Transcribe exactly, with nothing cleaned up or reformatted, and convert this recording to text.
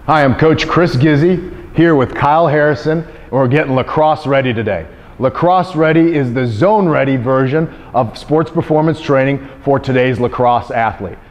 Hi, I'm Coach Chris Gizzi here with Kyle Harrison, and we're getting lacrosse ready today. Lacrosse ready is the zone ready version of sports performance training for today's lacrosse athlete.